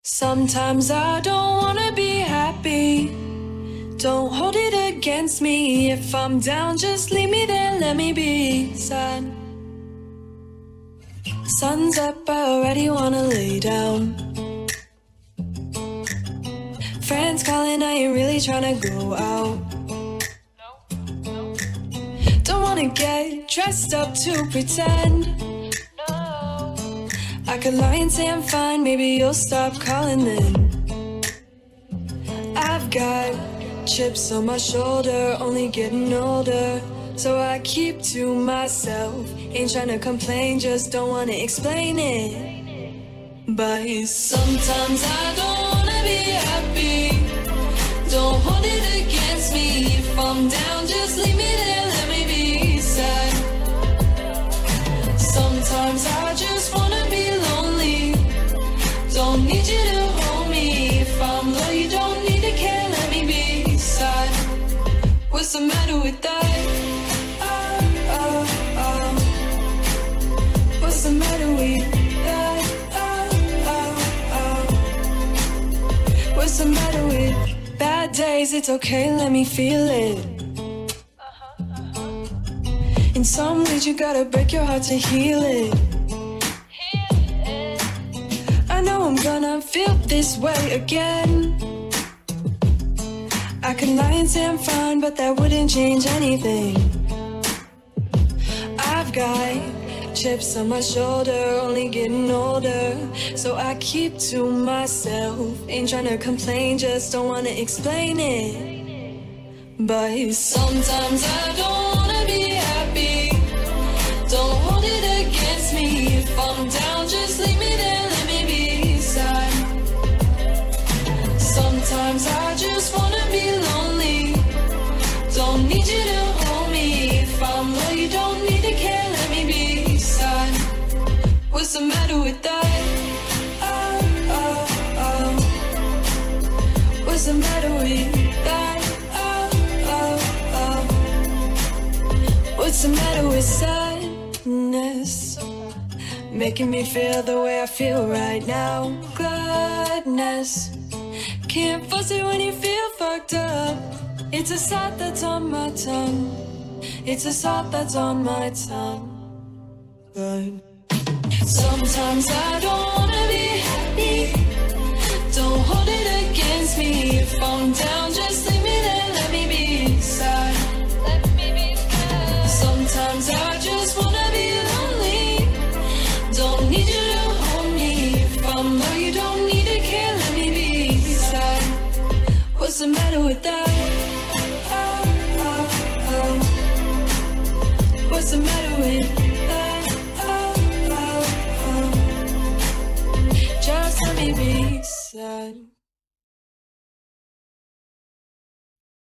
Sometimes I don't wanna be happy. Don't hold it against me. If I'm down, just leave me there, let me be sad. Sun's up, I already wanna lay down. Friends calling, I ain't really tryna go out. Don't wanna get dressed up to pretend. I could lie and say I'm fine, maybe you'll stop calling then. I've got chips on my shoulder, only getting older, so I keep to myself. Ain't tryna complain, just don't wanna explain it. But sometimes I don't wanna be happy. Don't hold it against me. If I'm down, just leave me there, let me be sad. Sometimes I just wanna be lonely. Don't need you to hold me. If I'm low, you don't need to care, let me be sad. What's the matter with that? What's the matter with that? What's the matter with bad days? It's okay, let me feel it. In some ways you gotta break your heart to heal it. I know I'm gonna feel this way again. I could lie and say I'm fine, but that wouldn't change anything. I've got chips on my shoulder, only getting older, so I keep to myself. Ain't tryna complain, just don't wanna explain it. But sometimes I don't wanna be happy. Don't hold it against me. If I'm down, just leave me there, let me be sad. Sometimes I just wanna be lonely. Don't need you to hold me. If I'm low, you don't need to care, let me be sad. What's the matter with that? What's the matter with that? What's the matter with sadness? Making me feel the way I feel right now. Gladness, can't force it when you feel fucked up. It's a salt that's on my tongue. It's a salt that's on my tongue. But sometimes I don't wanna be happy. Don't hold it against me. If I'm down, just leave me there, let me be sad. Sometimes I just wanna be lonely. Don't need you to hold me. If I'm low, you don't need to care, let me be sad. What's the matter with that? What's the matter with that? Just let me be sad.